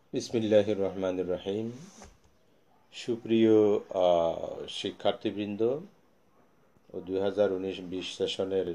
বিসমিল্লাহির রহমানির রহিম। সুপ্রিয় শিক্ষার্থীবৃন্দ ও 2019-20 সেশনের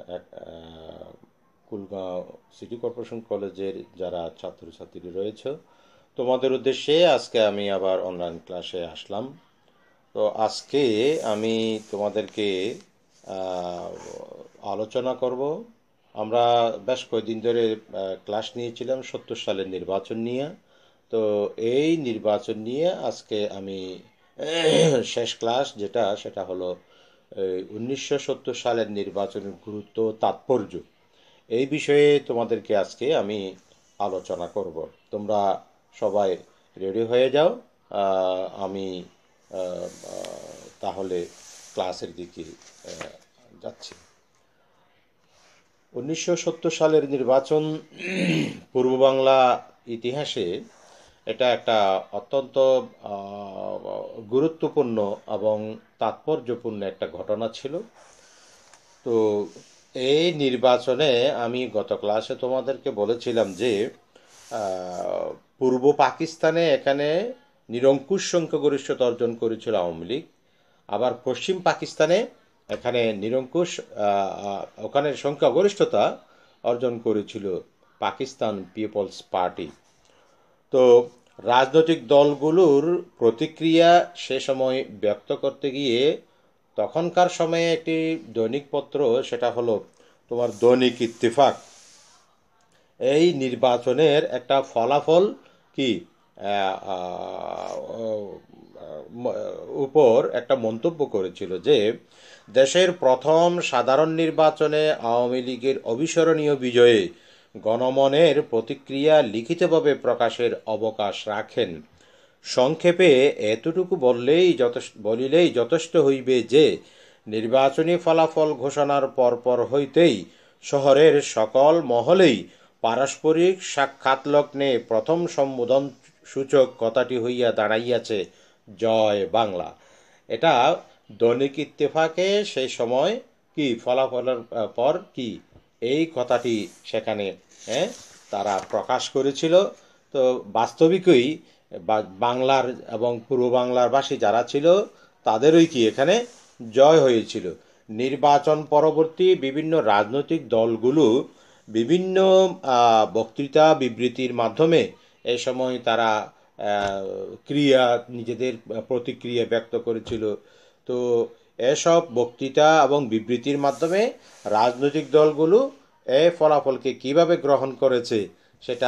কুলগাঁও সিটি কর্পোরেশন কলেজের যারা ছাত্রছাত্রী রয়েছে, তোমাদের উদ্দেশ্যে আজকে আমি আবার অনলাইন ক্লাসে আসলাম। তো আজকে আমি তোমাদেরকে আহ, আলোচনা করব। আমরা বেশ কয়েকদিন ধরে ক্লাস নিয়েছিলাম 70 সালের নির্বাচন নিয়ে। তো এই নির্বাচন নিয়ে আজকে আমি শেষ ক্লাস সেটা হলো 1970 সালের নির্বাচনের গুরুত্ব তাৎপর্য, এই বিষয়ে তোমাদেরকে আজকে আমি আলোচনা করব। তোমরা সবাই রেডি হয়ে যাও। আমি আহ, তাহলে ক্লাসের দিকে যাচ্ছি। 1970 সালের নির্বাচন পূর্ব বাংলা ইতিহাসে এটা একটা অত্যন্ত গুরুত্বপূর্ণ এবং তাৎপর্যপূর্ণ একটা ঘটনা ছিল। তো এই নির্বাচনে আমি গত ক্লাসে তোমাদেরকে বলেছিলাম যে পূর্ব পাকিস্তানে এখানে নিরঙ্কুশ সংখ্যাগরিষ্ঠতা অর্জন করেছিল আওয়ামী লীগ। আবার পশ্চিম পাকিস্তানে এখানে নিরঙ্কুশ ওখানে সংখ্যাগরিষ্ঠতা অর্জন করেছিল পাকিস্তান পিপলস পার্টি। তো রাজনৈতিক দলগুলোর প্রতিক্রিয়া সে সময় ব্যক্ত করতে গিয়ে তখনকার সময়ে একটি দৈনিক পত্র, সেটা হলো তোমার দৈনিক ইত্তেফাক, এই নির্বাচনের একটা ফলাফল কি আহ, আহ, উপর একটা মন্তব্য করেছিল যে দেশের প্রথম সাধারণ নির্বাচনে আওয়ামী লীগের অবিস্মরণীয় বিজয়ে গণমনের প্রতিক্রিয়া লিখিতভাবে প্রকাশের অবকাশ রাখেন। সংক্ষেপে এতটুকু বলিলেই যথেষ্ট হইবে যে নির্বাচনী ফলাফল ঘোষণার পরপর হইতেই শহরের সকল মহলেই পারস্পরিক সাক্ষাৎ লগ্নে প্রথম সম্বোধন সূচক কথাটি হইয়া দাঁড়াইয়াছে জয় বাংলা। এটা দৈনিক ইত্তেফাকে সেই সময় কি ফলাফলের পর কি এই কথাটি সেখানে হ্যাঁ তারা প্রকাশ করেছিল। তো বাস্তবিকই বাংলার এবং পূর্ব বাংলার বাসী যারা ছিল তাদেরই কি এখানে জয় হয়েছিল। নির্বাচন পরবর্তী বিভিন্ন রাজনৈতিক দলগুলো বিভিন্ন বক্তৃতা বিবৃতির মাধ্যমে এই সময় তারা নিজেদের প্রতিক্রিয়া ব্যক্ত করেছিল। তো এসব বক্তৃতা এবং বিবৃতির মাধ্যমে রাজনৈতিক দলগুলো এই ফলাফলকে কিভাবে গ্রহণ করেছে সেটা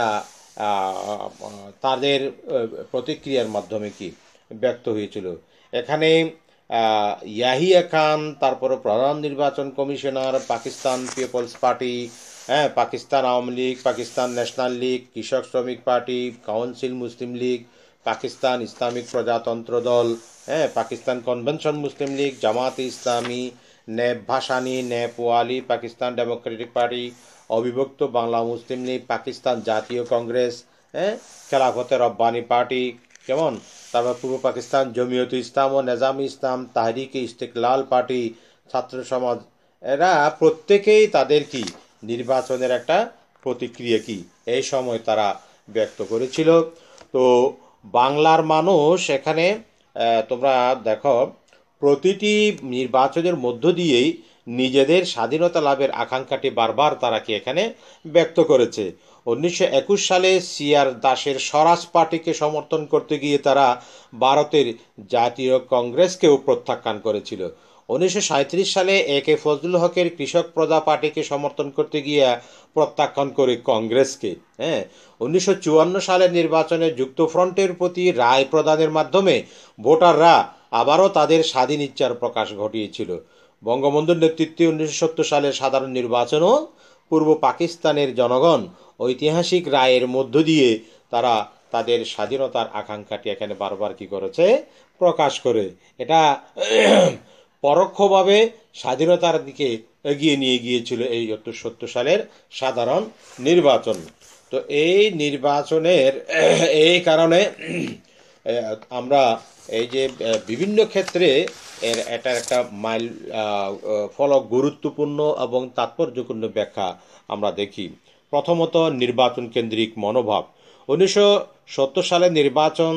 তাদের প্রতিক্রিয়ার মাধ্যমে কি ব্যক্ত হয়েছিল। এখানে ইয়াহিয়া খান, তারপরে প্রধান নির্বাচন কমিশনার, পাকিস্তান পিপলস পার্টি, হ্যাঁ, পাকিস্তান আওয়ামী লীগ, পাকিস্তান ন্যাশনাল লীগ, কৃষক শ্রমিক পার্টি, কাউন্সিল মুসলিম লীগ, পাকিস্তান ইসলামিক প্রজাতন্ত্র দল, হ্যাঁ, পাকিস্তান কনভেনশন মুসলিম লীগ, জামাতে ইসলামী, ন্যাপ ভাসানী, ন্যাপ ওয়ালি, পাকিস্তান ডেমোক্রেটিক পার্টি, অবিভক্ত বাংলা মুসলিম লীগ, পাকিস্তান জাতীয় কংগ্রেস, হ্যাঁ, খেলাফতে রব্বানী পার্টি, কেমন, তারপর পূর্ব পাকিস্তান জমিয়ত ইসলাম ও নেজামি ইসলাম, তাহরিকে ইস্তেকলাল পার্টি, ছাত্র সমাজ, এরা প্রত্যেকেই তাদের কি নির্বাচনের একটা প্রতিক্রিয়া কি এই সময় তারা ব্যক্ত করেছিল। তো বাংলার মানুষ এখানে তোমরা দেখো প্রতিটি নির্বাচনের মধ্য দিয়েই নিজেদের স্বাধীনতা লাভের আকাঙ্ক্ষাটি বারবার তারা কি এখানে ব্যক্ত করেছে। 1921 সালে সিআর দাসের স্বরাজ পার্টিকে সমর্থন করতে গিয়ে তারা ভারতের জাতীয় কংগ্রেসকেও প্রত্যাখ্যান করেছিল। 1937 সালে একে ফজলুল হকের কৃষক প্রজা পার্টিকে সমর্থন করতে গিয়ে প্রত্যাখ্যান করে কংগ্রেসকে। হ্যাঁ, 1954 সালের নির্বাচনে যুক্তফ্রন্টের প্রতি রায় প্রদানের মাধ্যমে ভোটাররা আবারও তাদের স্বাধীন ইচ্ছার প্রকাশ ঘটিয়েছিল। বঙ্গবন্ধুর নেতৃত্বে 1970 সালের সাধারণ নির্বাচনও পূর্ব পাকিস্তানের জনগণ ঐতিহাসিক রায়ের মধ্য দিয়ে তারা তাদের স্বাধীনতার আকাঙ্ক্ষাটি এখানে বারবার কি করেছে, প্রকাশ করে। এটা পরোক্ষভাবে স্বাধীনতার দিকে এগিয়ে নিয়ে গিয়েছিল এই 1970 সালের সাধারণ নির্বাচন। তো এই নির্বাচনের এই কারণে আমরা এই যে বিভিন্ন ক্ষেত্রে এটার একটা মাইল ফলক গুরুত্বপূর্ণ এবং তাৎপর্যপূর্ণ ব্যাখ্যা আমরা দেখি। প্রথমত নির্বাচন কেন্দ্রিক মনোভাব। 1970 সালের নির্বাচন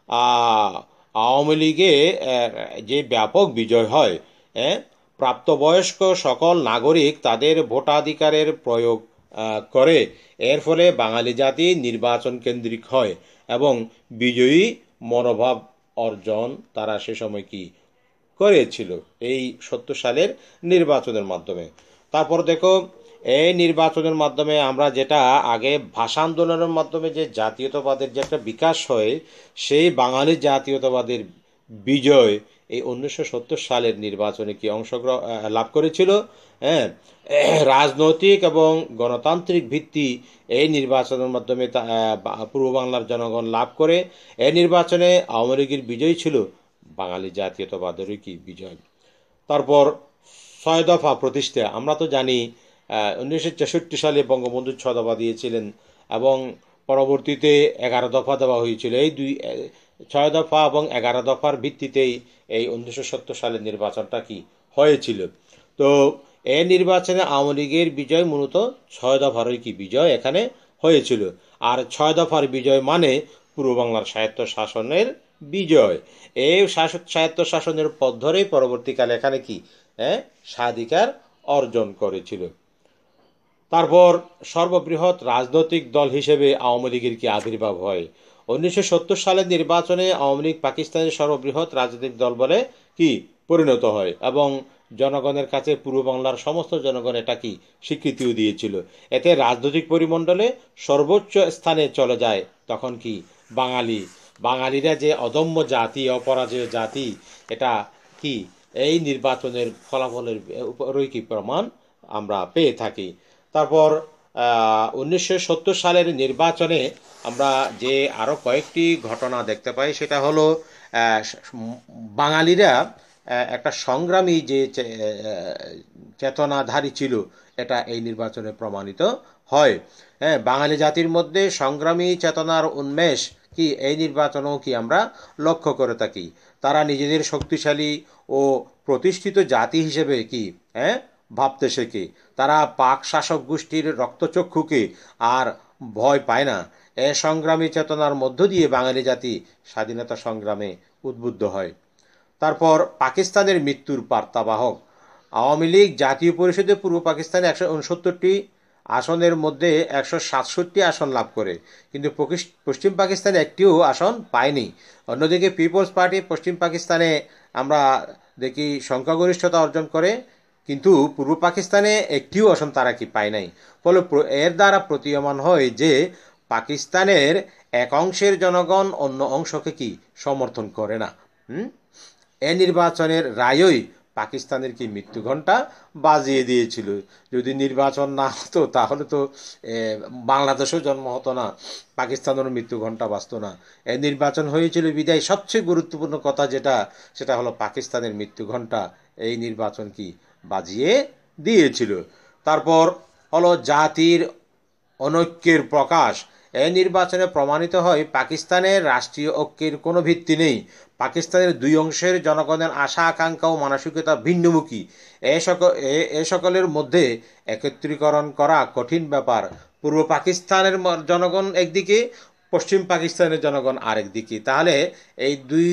আওয়ামী লীগে যে ব্যাপক বিজয় হয়, প্রাপ্তবয়স্ক সকল নাগরিক তাদের ভোটাধিকারের প্রয়োগ করে। এর ফলে বাঙালি জাতি নির্বাচন কেন্দ্রিক হয় এবং বিজয়ী মনোভাব অর্জন তারা সে সময় কি করেছিল এই 70 সালের নির্বাচনের মাধ্যমে। তারপর দেখো, এই নির্বাচনের মাধ্যমে আমরা যেটা আগে ভাষা আন্দোলনের মাধ্যমে যে জাতীয়তাবাদের যে একটা বিকাশ হয়, সেই বাঙালি জাতীয়তাবাদের বিজয় এই 1970 সালের নির্বাচনে কি অংশগ্রহণ লাভ করেছিল। হ্যাঁ, রাজনৈতিক এবং গণতান্ত্রিক ভিত্তি এই নির্বাচনের মাধ্যমে পূর্ব বাংলার জনগণ লাভ করে। এই নির্বাচনে আওয়ামী লীগের বিজয় ছিল বাঙালি জাতীয়তাবাদেরই কি বিজয়। তারপর 6 দফা প্রতিষ্ঠা। আমরা তো জানি 1964 সালে বঙ্গবন্ধু 6 দফা দিয়েছিলেন এবং পরবর্তীতে 11 দফা দেওয়া হয়েছিল। এই 6 দফা এবং 11 দফার ভিত্তিতেই এই 1970 সালের নির্বাচনটা কি হয়েছিল। তো এই নির্বাচনে আওয়ামী লীগের বিজয় মূলত 6 দফারই কি বিজয় এখানে হয়েছিল। আর 6 দফার বিজয় মানে পূর্ব বাংলার স্বায়ত্ত শাসনের বিজয়। এই স্বায়ত্ত শাসনের পথ ধরেই পরবর্তীকালে এখানে কি স্বাধিকার অর্জন করেছিল। তারপর সর্ববৃহৎ রাজনৈতিক দল হিসেবে আওয়ামী লীগের কি আবির্ভাব হয়। 1970 সালের নির্বাচনে আওয়ামী লীগ পাকিস্তানের সর্ববৃহৎ রাজনৈতিক দল বলে কি পরিণত হয় এবং জনগণের কাছে পূর্ব বাংলার সমস্ত জনগণ এটা কি স্বীকৃতিও দিয়েছিল। এতে রাজনৈতিক পরিমণ্ডলে সর্বোচ্চ স্থানে চলে যায় তখন কি বাঙালিরা যে অদম্য জাতি, অপরাজেয় জাতি, এটা কি এই নির্বাচনের ফলাফলের উপরই কি প্রমাণ আমরা পেয়ে থাকি। তারপর 1970 সালের নির্বাচনে আমরা যে আরও কয়েকটি ঘটনা দেখতে পাই, সেটা হলো বাঙালিরা একটা সংগ্রামী যে চেতনাধারী ছিল, এটা এই নির্বাচনে প্রমাণিত হয়। হ্যাঁ, বাঙালি জাতির মধ্যে সংগ্রামী চেতনার উন্মেষ কি এই নির্বাচনেও কি আমরা লক্ষ্য করে থাকি। তারা নিজেদের শক্তিশালী ও প্রতিষ্ঠিত জাতি হিসেবে কি ভাবতে শেখে। তারা পাক শাসক গোষ্ঠীর রক্তচক্ষুকে আর ভয় পায় না। এ সংগ্রামী চেতনার মধ্য দিয়ে বাঙালি জাতি স্বাধীনতা সংগ্রামে উদ্বুদ্ধ হয়। তারপর পাকিস্তানের মৃত্যুর বার্তাবাহক। আওয়ামী লীগ জাতীয় পরিষদে পূর্ব পাকিস্তানে 169টি আসনের মধ্যে 167 আসন লাভ করে, কিন্তু পশ্চিম পাকিস্তানে একটিও আসন পায়নি। অন্যদিকে পিপলস পার্টি পশ্চিম পাকিস্তানে আমরা দেখি সংখ্যাগরিষ্ঠতা অর্জন করে, কিন্তু পূর্ব পাকিস্তানে একটিও আসন তারা কি পায় নাই। ফলে এর দ্বারা প্রতীয়মান হয় যে পাকিস্তানের এক অংশের জনগণ অন্য অংশকে কি সমর্থন করে না। এ নির্বাচনের রায়ই পাকিস্তানের কি মৃত্যু ঘণ্টা বাজিয়ে দিয়েছিল। যদি নির্বাচন না হতো তাহলে তো বাংলাদেশও জন্ম হতো না, পাকিস্তানেরও মৃত্যু ঘণ্টা বাজত না। এই নির্বাচন হয়েছিল বিদায় সবচেয়ে গুরুত্বপূর্ণ কথা সেটা হলো পাকিস্তানের মৃত্যু ঘণ্টা এই নির্বাচন কি বাজিয়ে দিয়েছিল। তারপর হলো জাতির অনৈক্যের প্রকাশ। এই নির্বাচনে প্রমাণিত হয় পাকিস্তানের রাষ্ট্রীয় ঐক্যের কোনো ভিত্তি নেই। পাকিস্তানের দুই অংশের জনগণের আশা আকাঙ্ক্ষা ও মানসিকতা ভিন্নমুখী। এ সকলের মধ্যে একত্রীকরণ করা কঠিন ব্যাপার। পূর্ব পাকিস্তানের জনগণ একদিকে, পশ্চিম পাকিস্তানের জনগণ আরেক দিকে। তাহলে এই দুই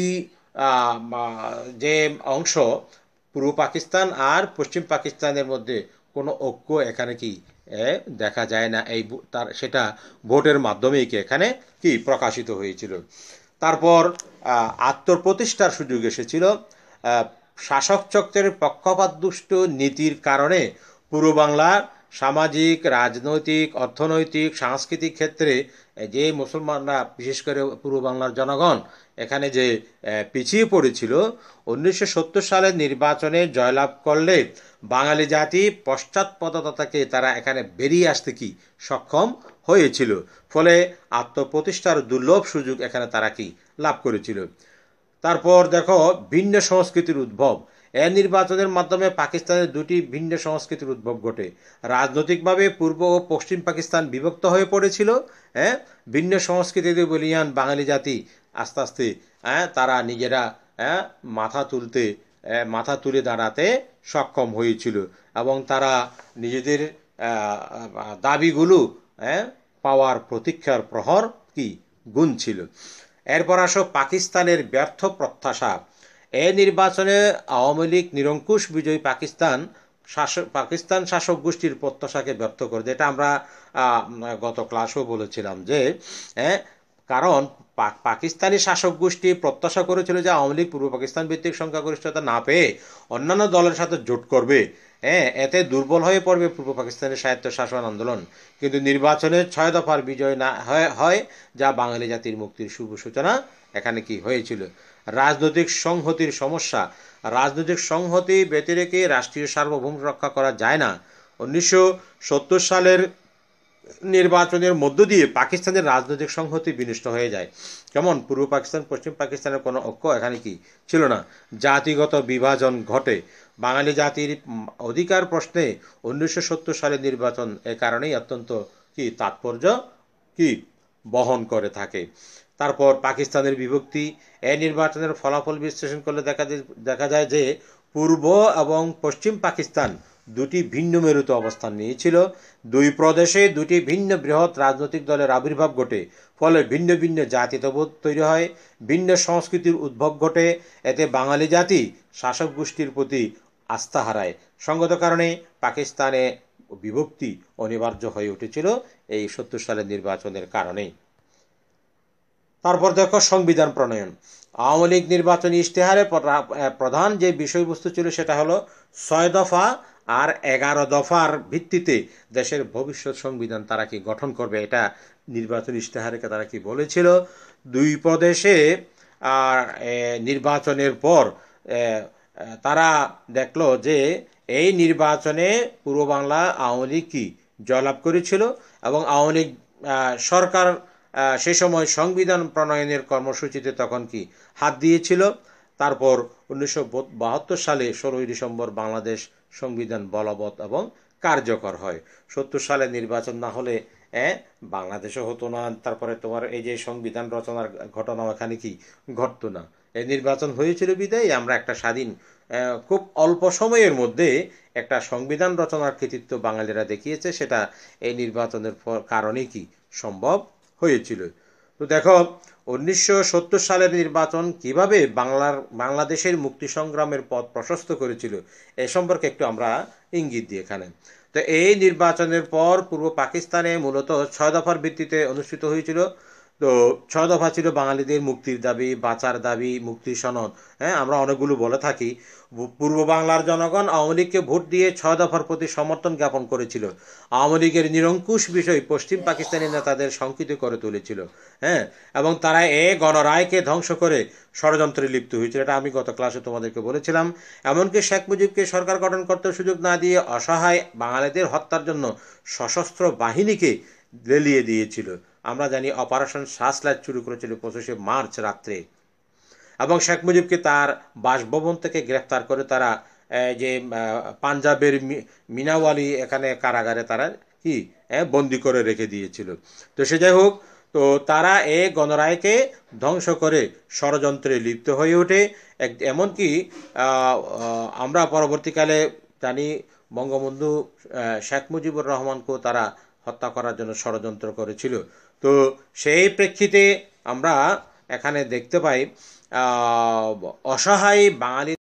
যে অংশ পূর্ব পাকিস্তান আর পশ্চিম পাকিস্তানের মধ্যে কোনো ঐক্য এখানে কি দেখা যায় না। সেটা ভোটের মাধ্যমেই কি এখানে কি প্রকাশিত হয়েছিল। তারপর আত্মপ্রতিষ্ঠার সুযোগ এসেছিল। শাসক চক্রের পক্ষপাতদুষ্ট নীতির কারণে পূর্ব বাংলার সামাজিক, রাজনৈতিক, অর্থনৈতিক, সাংস্কৃতিক ক্ষেত্রে যে মুসলমানরা, বিশেষ করে পূর্ব বাংলার জনগণ এখানে যে পিছিয়ে পড়েছিল, 1970 সালের নির্বাচনে জয়লাভ করলে বাঙালি জাতি পশ্চাৎপদতা থেকে তারা এখানে বেরিয়ে আসতে কি সক্ষম হয়েছিল। ফলে আত্মপ্রতিষ্ঠার দুর্লভ সুযোগ এখানে তারা কি লাভ করেছিল। তারপর দেখো ভিন্ন সংস্কৃতির উদ্ভব। এ নির্বাচনের মাধ্যমে পাকিস্তানের দুটি ভিন্ন সংস্কৃতির উদ্ভব ঘটে। রাজনৈতিকভাবে পূর্ব ও পশ্চিম পাকিস্তান বিভক্ত হয়ে পড়েছিল। ভিন্ন সংস্কৃতিতে বলিয়ান বাঙালি জাতি আস্তে আস্তে তারা নিজেরা মাথা তুলে দাঁড়াতে সক্ষম হয়েছিল এবং তারা নিজেদের দাবিগুলো পাওয়ার প্রতীক্ষার প্রহর কি গুনছিল। এরপর আসো পাকিস্তানের ব্যর্থ প্রত্যাশা। এই নির্বাচনে আওয়ামী লীগ নিরঙ্কুশ বিজয়ী পাকিস্তান শাসক গোষ্ঠীর প্রত্যাশাকে ব্যর্থ করে, যেটা আমরা গত ক্লাসেও বলেছিলাম যে কারণ পাকিস্তানি শাসক গোষ্ঠী প্রত্যাশা করেছিল যে আওয়ামী লীগ পূর্ব পাকিস্তান ভিত্তিক সংখ্যাগরিষ্ঠতা না পেয়ে অন্যান্য দলের সাথে জোট করবে, এতে দুর্বল হয়ে পড়বে পূর্ব পাকিস্তানের স্বায়ত্ত শাসন আন্দোলন। কিন্তু নির্বাচনে 6 দফার বিজয় না হয়, যা বাঙালি জাতির মুক্তির শুভ সূচনা এখানে কি হয়েছিল। রাজনৈতিক সংহতির সমস্যা। রাজনৈতিক সংহতি ব্যতি রেখে রাষ্ট্রীয় সার্বভৌমত্ব রক্ষা করা যায় না। 1970 সালের নির্বাচনের মধ্য দিয়ে পাকিস্তানের রাজনৈতিক সংহতি বিনষ্ট হয়ে যায়। যেমন পূর্ব পাকিস্তান পশ্চিম পাকিস্তানের কোনো ঐক্য এখানে কি ছিল না, জাতিগত বিভাজন ঘটে। বাঙালি জাতির অধিকার প্রশ্নে 1970 সালের নির্বাচন এ কারণেই অত্যন্ত কি তাৎপর্য কি বহন করে থাকে। তারপর পাকিস্তানের বিভক্তি। এই নির্বাচনের ফলাফল বিশ্লেষণ করলে দেখা যায় যে পূর্ব এবং পশ্চিম পাকিস্তান দুটি ভিন্ন মেরুতে অবস্থান নিয়েছিল। দুই প্রদেশে দুটি ভিন্ন বৃহৎ রাজনৈতিক দলের আবির্ভাব ঘটে, ফলে ভিন্ন ভিন্ন জাতীয়তাবোধ তৈরি হয়, ভিন্ন সংস্কৃতির উদ্ভব ঘটে। এতে বাঙালি জাতি শাসক গোষ্ঠীর প্রতি আস্থা হারায়। সঙ্গত কারণে পাকিস্তানে বিভক্তি অনিবার্য হয়ে উঠেছিল এই 70 সালের নির্বাচনের কারণেই। তারপর দেখো সংবিধান প্রণয়ন। আওয়ামী লীগ নির্বাচনী ইশতেহারে প্রধান যে বিষয়বস্তু ছিল সেটা হলো 6 দফা আর 11 দফার ভিত্তিতে দেশের ভবিষ্যৎ সংবিধান তারা কি গঠন করবে, এটা নির্বাচনী ইশতেহারে তারা কি বলেছিল। দুই প্রদেশে আর নির্বাচনের পর তারা দেখলো যে এই নির্বাচনে পূর্ব বাংলা আওয়ামী লীগ কি জয়লাভ করেছিল এবং আওয়ামী লীগ সরকার সে সময় সংবিধান প্রণয়নের কর্মসূচিতে তখন কি হাত দিয়েছিল। তারপর 1972 সালে 16 ডিসেম্বর বাংলাদেশ সংবিধান বলবৎ এবং কার্যকর হয়। 70 সালে নির্বাচন না হলে বাংলাদেশও হতো না। তারপরে তোমার এই যে সংবিধান রচনার ঘটনা এখানে কি ঘটতো না। এই নির্বাচন হয়েছিল বিদায় আমরা একটা স্বাধীন খুব অল্প সময়ের মধ্যে একটা সংবিধান রচনার কৃতিত্ব বাঙালিরা দেখিয়েছে, সেটা এই নির্বাচনের কারণে কি সম্ভব হয়েছিল। তো দেখো 1970 সালের নির্বাচন কিভাবে বাংলাদেশের মুক্তি সংগ্রামের পথ প্রশস্ত করেছিল এ সম্পর্কে একটু আমরা ইঙ্গিত দিই এখানে। তো এই নির্বাচনের পর পূর্ব পাকিস্তানে মূলত 6 দফার ভিত্তিতে অনুষ্ঠিত হয়েছিল। তো 6 দফা ছিল বাঙালিদের মুক্তির দাবি, বাঁচার দাবি, মুক্তির সনদ। আমরা অনেকগুলো বলে থাকি। পূর্ব বাংলার জনগণ আওয়ামী লীগকে ভোট দিয়ে 6 দফার প্রতি সমর্থন জ্ঞাপন করেছিল। আওয়ামী লীগের নিরঙ্কুশ বিষয় পশ্চিম পাকিস্তানি নেতাদের শঙ্কিত করে তুলেছিল। এবং তারা গণরায়কে ধ্বংস করে ষড়যন্ত্রে লিপ্ত হয়েছিল, এটা আমি গত ক্লাসে তোমাদেরকে বলেছিলাম। এমনকি শেখ মুজিবকে সরকার গঠন করতে সুযোগ না দিয়ে অসহায় বাঙালিদের হত্যার জন্য সশস্ত্র বাহিনীকে লেলিয়ে দিয়েছিল। আমরা জানি অপারেশন সার্চলাইট শুরু করেছিল 25 মার্চ রাত্রে, এবং শেখ মুজিবকে তার বাসভবন থেকে গ্রেফতার করে তারা যে পাঞ্জাবের মিনাওয়ালি এখানে কারাগারে তারা কি বন্দি করে রেখে দিয়েছিল। তো সে যাই হোক, তো তারা গণরায়কে ধ্বংস করে ষড়যন্ত্রে লিপ্ত হয়ে ওঠে। এমনকি আমরা পরবর্তীকালে জানি বঙ্গবন্ধু শেখ মুজিবুর রহমানকেও তারা হত্যা করার জন্য ষড়যন্ত্র করেছিল। তো সেই প্রেক্ষিতে আমরা এখানে দেখতে পাই অসহায় বাঙালি